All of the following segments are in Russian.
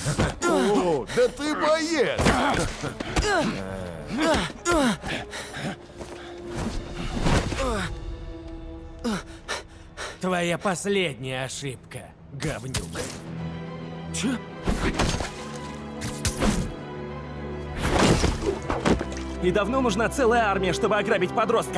О, да ты боец! Твоя последняя ошибка, говнюк. Че? И давно нужна целая армия, чтобы ограбить подростка?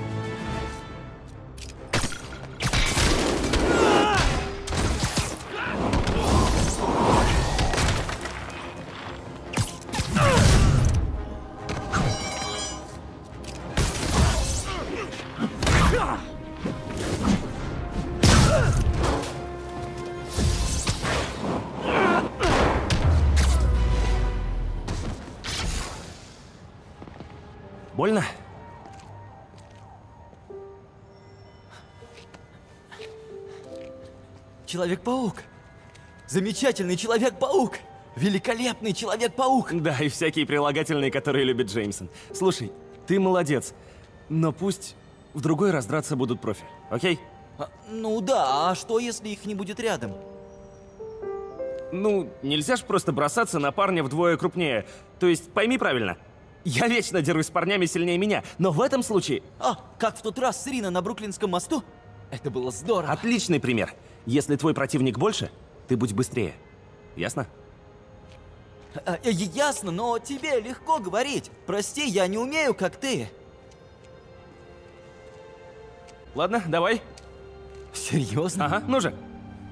Больно? Человек-паук! Замечательный Человек-паук! Великолепный Человек-паук! Да, и всякие прилагательные, которые любит Джеймсон. Слушай, ты молодец, но пусть в другой раз драться будут профи, окей? Ну да, а что, если их не будет рядом? Ну, нельзя ж просто бросаться на парня вдвое крупнее. То есть, пойми правильно, я вечно дерусь с парнями сильнее меня, но в этом случае... Как в тот раз с Рино на Бруклинском мосту? Это было здорово. Отличный пример. Если твой противник больше, ты будь быстрее. Ясно? Ясно, но тебе легко говорить. Прости, я не умею, как ты. Ладно, давай. Серьезно? Ага, ну же.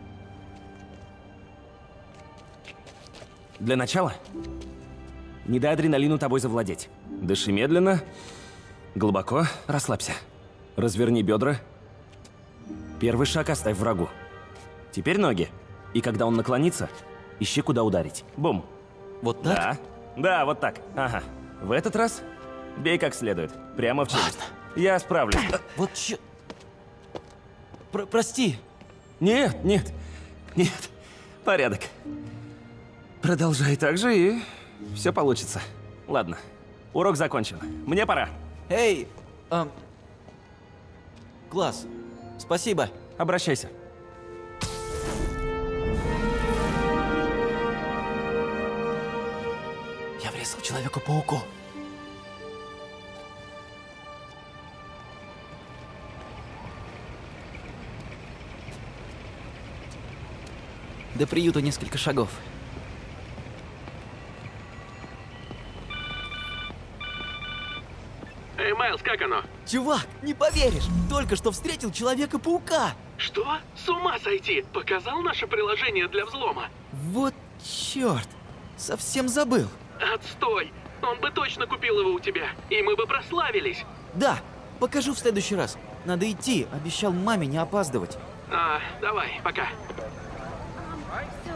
Для начала, не дай адреналину тобой завладеть. Дыши медленно, глубоко, расслабься. Разверни бедра. Первый шаг оставь врагу. Теперь ноги. И когда он наклонится, ищи, куда ударить. Бум. Вот так? Да, да, вот так. Ага. В этот раз бей как следует. Прямо в челюсть. Я справлюсь. Вот прости. Нет, нет, нет. Порядок. Продолжай так же, и все получится. Ладно, урок закончен. Мне пора. Эй, класс. Спасибо. Обращайся. Я врезал Человеку-пауку. До приюта несколько шагов. Эй, Майлз, как оно? Чувак, не поверишь, только что встретил Человека-паука. Что? С ума сойти! Показал наше приложение для взлома? Вот черт, совсем забыл. Отстой! Он бы точно купил его у тебя, и мы бы прославились. Да, покажу в следующий раз. Надо идти, обещал маме не опаздывать. Давай, пока.